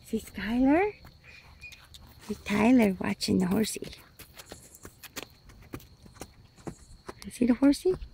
See Skylar? See Tyler watching the horsey. You see the horsey?